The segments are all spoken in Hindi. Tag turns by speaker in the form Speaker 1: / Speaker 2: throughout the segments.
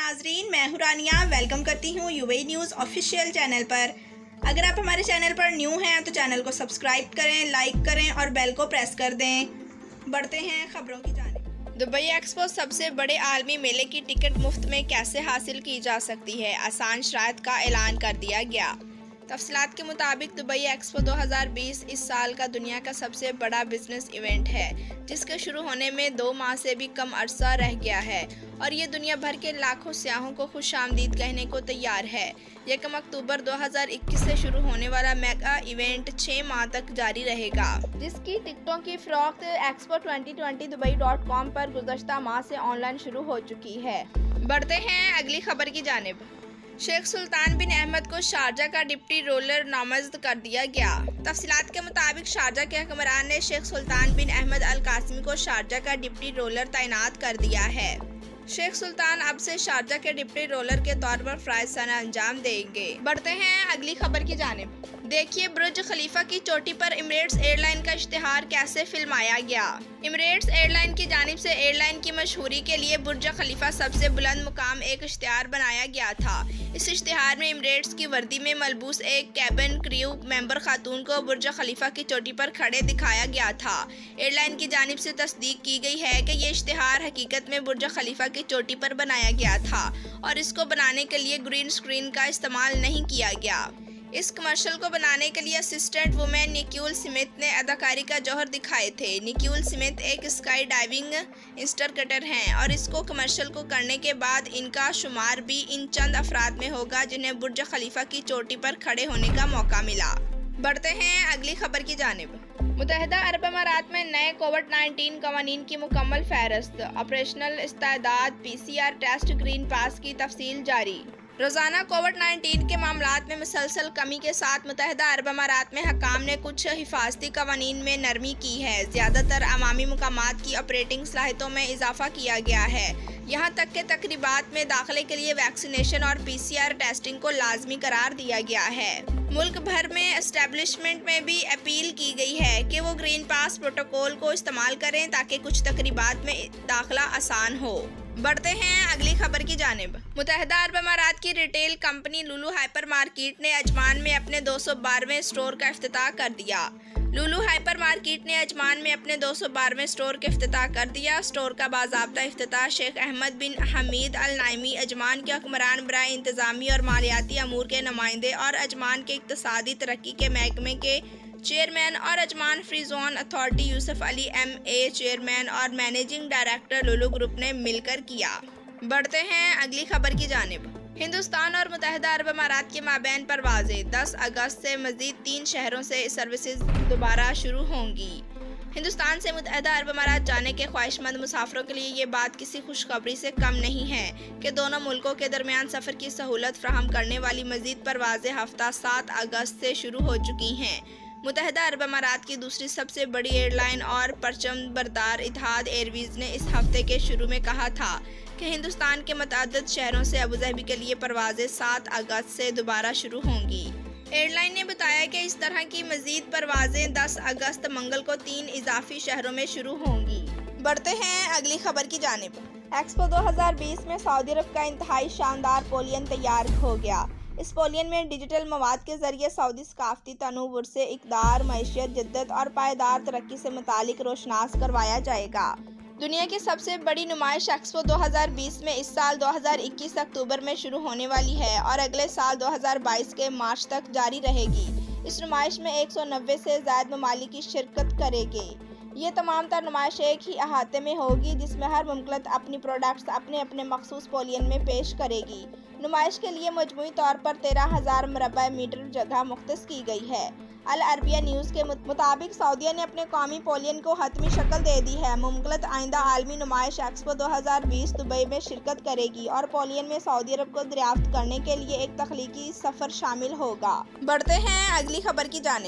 Speaker 1: नाजरीन, मैं हूं रानिया। वेलकम करती हूं यूएई न्यूज़ ऑफिशियल चैनल पर। अगर आप हमारे चैनल पर न्यू हैं तो चैनल को सब्सक्राइब करें, लाइक करें और बेल को प्रेस कर दें। बढ़ते हैं खबरों की जानिब। दुबई एक्सपो सबसे बड़े आलमी मेले की टिकट मुफ्त में कैसे हासिल की जा सकती है, आसान शराइत का ऐलान कर दिया गया। तफसीलात के मुताबिक दुबई एक्सपो 2020 इस साल का दुनिया का सबसे बड़ा बिजनेस इवेंट है, जिसके शुरू होने में 2 माह से भी कम अरसा रह गया है और ये दुनिया भर के लाखों सयाहों को खुशामदीद कहने को तैयार है। 1 अक्टूबर 2021 से शुरू होने वाला मेगा इवेंट 6 माह तक जारी रहेगा, जिसकी टिकटों की फरोख्त एक्सपो 2020 dubai.com पर गुज़श्ता माह से ऑनलाइन शुरू हो चुकी है। बढ़ते हैं अगली खबर की जानिब। शेख सुल्तान बिन अहमद को शारजा का डिप्टी रूलर नामजद कर दिया गया। तफसीलात के मुताबिक शारजा के हुक्मरान ने शेख सुल्तान बिन अहमद अल कासिमी को शारजा का डिप्टी रूलर तैनात कर दिया है। शेख सुल्तान अब से शारजा के डिप्टी रूलर के तौर पर फराइज सना अंजाम देंगे। बढ़ते हैं अगली खबर की जानिब। देखिए बुर्ज खलीफा की चोटी पर इमिरेट्स एयरलाइन का इश्तिहार कैसे फिल्माया गया। इमिरेट्स एयरलाइन की जानिब से एयरलाइन की मशहूरी के लिए बुर्ज खलीफा सबसे बुलंद मुकाम एक इश्तिहार बनाया गया था। इस इश्तिहार में इमिरेट्स की वर्दी में मलबूस एक कैबिन क्रू मेंबर खातून को बुर्ज खलीफा की चोटी पर खड़े दिखाया गया था। एयरलाइन की जानिब से तस्दीक की गई है कि ये इश्तिहार हकीकत में बुर्ज खलीफा की चोटी पर बनाया गया था और इसको बनाने के लिए ग्रीन स्क्रीन का इस्तेमाल नहीं किया गया। इस कमर्शियल को बनाने के लिए असिस्टेंट वुमेन निक्यूल स्मिथ ने अदाकारी का जौहर दिखाए थे। निक्यूल स्मिथ एक स्काई डाइविंग इंस्ट्रक्टर हैं और इसको कमर्शियल को करने के बाद इनका शुमार भी इन चंद अफराद में होगा जिन्हें बुर्ज खलीफा की चोटी पर खड़े होने का मौका मिला। बढ़ते हैं अगली खबर की जानिब। मुत्तहिदा अरब अमारात में नए कोविड-19 कवानीन की मुकम्मल फहरिस्त, ऑपरेशनल इस्तेदाद, PCR टेस्ट, ग्रीन पास की तफसील जारी। रोज़ाना कोविड-19 के मामलात में मुसलसल कमी के साथ मुत्तहिदा अरब अमारात में हकाम ने कुछ हिफाजती कवानीन में नरमी की है। ज़्यादातर अवामी मुकामात की ऑपरेटिंग सलाहियतों में इजाफा किया गया है। यहाँ तक के तकरीबात में दाखिले के लिए वैक्सीनेशन और PCR टेस्टिंग को लाजमी करार दिया गया है। मुल्क भर में एस्टेब्लिशमेंट में भी अपील की गई है कि वो ग्रीन पास प्रोटोकॉल को इस्तेमाल करें ताकि कुछ तकरीबात में दाखिला आसान हो। बढ़ते हैं अगली खबर की जानिब। मुत्तहिदा अरब अमारात की retail company Lulu hyper market ने अजमान में अपने 212वें स्टोर का इफ्तिताह कर दिया। लुलु हाइपर मार्केट ने अजमान में अपने 212वें स्टोर का इफ्तिताह कर दिया। स्टोर का बाज़ाब्ता इफ्तिताह शेख अहमद बिन हमीद अल नाइमी, अजमान के हुक्मरान बराए इंतज़ामी और मालियाती अमूर के नुमाइंदे और अजमान के इक्तिसादी तरक्की के महकमे के चेयरमैन और Ajman free zone authority Yusuf Ali MA chairman और मैनेजिंग डायरेक्टर लुलु ग्रुप ने मिलकर किया। बढ़ते हैं अगली खबर की जानिब। हिंदुस्तान और मुत्तहिदा अरब अमारात के माबैन परवाज़ें 10 अगस्त से मज़ीद 3 शहरों से सर्विसेज दोबारा शुरू होंगी। हिंदुस्तान से मुत्तहिदा अरब अमारात जाने के ख्वाहिशमंद मुसाफिरों के लिए ये बात किसी खुशखबरी से कम नहीं है कि दोनों मुल्कों के दरमियान सफ़र की सहूलत फ्राहम करने वाली मज़ीद परवाज़ें हफ्ता 7 अगस्त से शुरू हो चुकी हैं। मुत्तहिदा अरब अमारात की दूसरी सबसे बड़ी एयरलाइन और परचम बरदार इतिहाद एयरवेज ने इस हफ्ते के शुरू में कहा था कि हिंदुस्तान के मुतअद्दिद शहरों से अबूधाबी के लिए परवाज़ें 7 अगस्त से दोबारा शुरू होंगी। एयरलाइन ने बताया कि इस तरह की मज़ीद परवाज़ें 10 अगस्त मंगल को 3 इजाफी शहरों में शुरू होंगी। बढ़ते हैं अगली खबर की जानिब। एक्सपो 2020 में सऊदी अरब का इंतहाई शानदार पोलियन तैयार हो गया। इस पोलियन में डिजिटल मवाद के जरिए सऊदी सकाफती तनूवुर से इक़दार, मईशत, जद्दत और पायदार तरक्की से मुतालिक रोशनास करवाया जाएगा। दुनिया की सबसे बड़ी नुमाइश एक्सपो 2020 में इस साल 2021 अक्टूबर में शुरू होने वाली है और अगले साल 2022 के मार्च तक जारी रहेगी। इस नुमाइश में 190 से ज़ायद ममालिक की शिरकत करेंगे। ये तमाम तर नुमाइश एक ही अहाते में होगी, जिसमें हर मुमलकत अपनी प्रोडक्ट्स अपने अपने मखसूस पोलियन में पेश करेगी। नुमाइश के लिए मजमूई तौर पर 13,000 मरबा मीटर जगह मुख्तस की गई है। अल अरबिया न्यूज़ के मुताबिक सऊदीया ने अपने कौमी पोलियन को हतमी शक्ल दे दी है। मुमलकत आइंदा आलमी नुमाइश एक्सपो 2020 दुबई में शिरकत करेगी और पोलियन में सऊदी अरब को दरियाफ्त करने के लिए एक तख्लीकी सफ़र शामिल होगा। बढ़ते हैं अगली खबर की जानिब।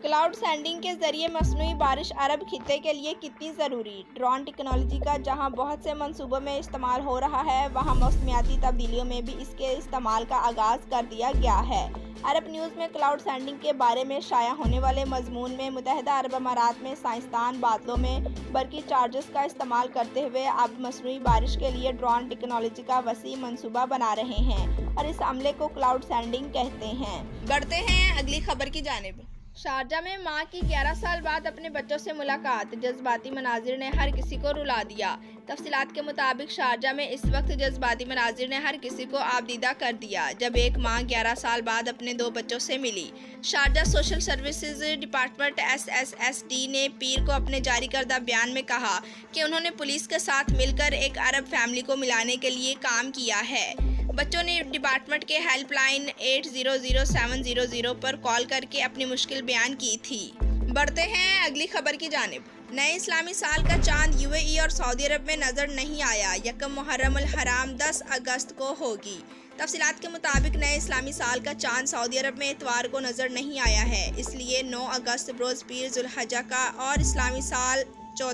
Speaker 1: क्लाउड सेंडिंग के जरिए मसनूई बारिश अरब खित्ते के लिए कितनी ज़रूरी। ड्रोन टेक्नोलॉजी का जहां बहुत से मंसूबों में इस्तेमाल हो रहा है, वहां मौसमियाती तब्दीलियों में भी इसके इस्तेमाल का आगाज़ कर दिया गया है। अरब न्यूज़ में क्लाउड सेंडिंग के बारे में शाया होने वाले मजमून में मुत्तहिदा अरब अमारात में साइंसदान बादलों में बरकी चार्जेस का इस्तेमाल करते हुए अब मसनूई बारिश के लिए ड्रोन टेक्नोलॉजी का वसी मंसूबा बना रहे हैं और इस अमले को क्लाउड सेंडिंग कहते हैं। बढ़ते हैं अगली खबर की जानिब। शारजाह में मां की 11 साल बाद अपने बच्चों से मुलाकात, जज्बाती मनाजिर ने हर किसी को रुला दिया। तफसीलात के मुताबिक शारजाह में इस वक्त जज्बाती मनाजिर ने हर किसी को आबदीदा कर दिया जब एक मां 11 साल बाद अपने 2 बच्चों से मिली। Sharjah social services department SSSD ने पीर को अपने जारी करदा बयान में कहा कि उन्होंने पुलिस के साथ मिलकर एक अरब फैमिली को मिलाने के लिए काम किया है। बच्चों ने डिपार्टमेंट के हेल्पलाइन 800700 पर कॉल करके अपनी मुश्किल बयान की थी। बढ़ते हैं अगली खबर की जानिब। नए इस्लामी साल का चांद UAE और सऊदी अरब में नजर नहीं आया। यकम मुहर्रम अल हराम 10 अगस्त को होगी। तफसीलात के मुताबिक नए इस्लामी साल का चांद सऊदी अरब में इतवार को नजर नहीं आया है, इसलिए 9 अगस्त बरोज पीर जुल्हज्जा का और इस्लामी साल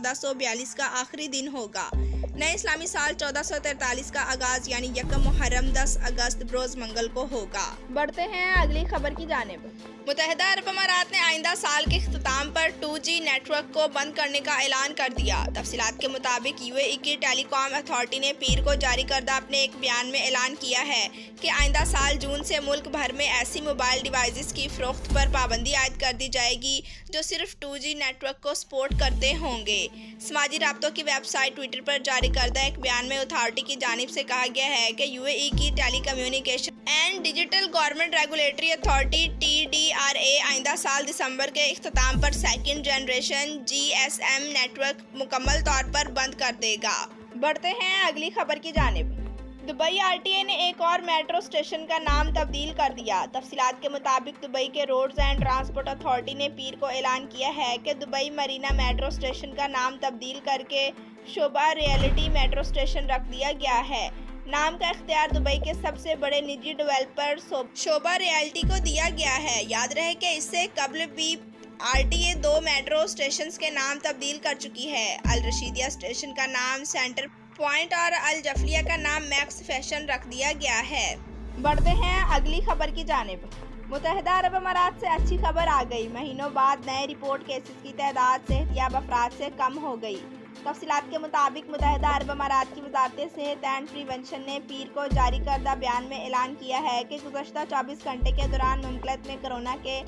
Speaker 1: 1442 का आखिरी दिन होगा। नए इस्लामी साल 1443 का आगाज यानी यकम मुहर्रम 10 अगस्त बरोज मंगल को होगा। बढ़ते हैं अगली खबर की जानिब। मुत्तहिदा अरब अमारात ने आइंदा साल के इख्तिताम पर 2G नेटवर्क को बंद करने का ऐलान कर दिया। तफसीलात के मुताबिक UAE की टेलीकॉम अथॉरिटी ने पीर को जारी करदा अपने एक बयान में ऐलान किया है कि आइंदा साल जून से मुल्क भर में ऐसी मोबाइल डिवाइसेस की फरोख्त पर पाबंदी आयद कर दी जाएगी जो सिर्फ 2G नेटवर्क को सपोर्ट करते होंगे। समाजी राब्तों की वेबसाइट ट्विटर पर जारी करदा एक बयान में अथॉरिटी की जानिब से कहा गया है कि UAE की telecommunication and digital government regulatory authority TDRA आइंदा साल दिसंबर के इख्तिताम पर सेकंड जनरेशन GSM नेटवर्क मुकम्मल तौर पर बंद कर देगा। बढ़ते हैं अगली खबर की जानिब। दुबई RTA ने एक और मेट्रो स्टेशन का नाम तब्दील कर दिया। तफसीलात के मुताबिक दुबई के रोड्स एंड ट्रांसपोर्ट अथॉरिटी ने पीर को ऐलान किया है कि दुबई मरीना मेट्रो स्टेशन का नाम तब्दील करके शोभा रियलिटी मेट्रो स्टेशन रख दिया गया है। नाम का इख्तियार दुबई के सबसे बड़े निजी डेवलपर शोभा रियलिटी को दिया गया है। याद रहे कि इससे कबल भी RTA 2 मेट्रो स्टेशन के नाम तब्दील कर चुकी है। अल रशीदिया स्टेशन का नाम सेंटर पॉइंट और अल जफलिया का नाम मैक्स फैशन रख दिया गया है। बढ़ते हैं अगली खबर की जानिब। मुत्तहिदा अरब अमारात से अच्छी खबर आ गई। महीनों बाद नए रिपोर्ट केसेस की तादाद सेहतियाब अफराद से कम हो गई। तफसीलात के मुताबिक मुत्तहिदा अरब अमारात की वजारत सेहत एंड प्रिवेंशन ने पीर को जारी करदा बयान में ऐलान किया है कि गुज़श्ता 24 घंटे के दौरान मुमलिकत में कोरोना के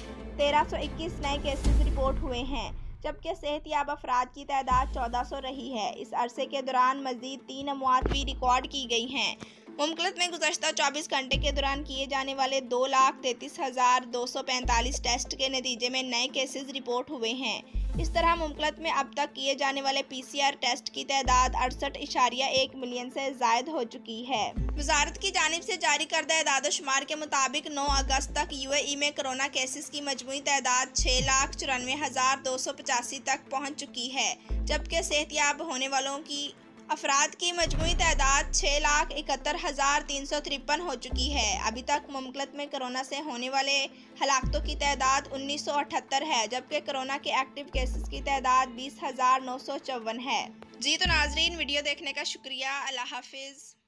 Speaker 1: 1321 नए केसेस रिपोर्ट हुए हैं, जबकि सेहतियाब अफराद की तादाद 1400 रही है। इस अरसे के दौरान मज़ीद 3 अमवात भी रिकॉर्ड की गई हैं। मुमलिकत में गुज़श्ता 24 घंटे के दौरान किए जाने वाले 2,33,245 टेस्ट के नतीजे में नए केसेस रिपोर्ट हुए हैं। इस तरह मुमलिकत में अब तक किए जाने वाले PCR टेस्ट की तादाद 68.1 मिलियन से ज़ायद हो चुकी है। वजारत की जानिब से जारी करदा एदाद-ओ-शुमार के मुताबिक 9 अगस्त तक UAE में कोरोना केसेस की मजमूई तादाद 6,94,285 तक पहुँच चुकी है, जबकि सेहतियाब होने वालों की अफराद की मजमूई तादाद 6,71,353 हो चुकी है। अभी तक मुमलिकत में कोरोना से होने वाले हलाकतों की तादाद 1978 है, जबकि कोरोना के एक्टिव केसेस की तादाद 20,954 है। जी तो नाजरीन, वीडियो देखने का शुक्रिया। अल्लाह हाफिज़।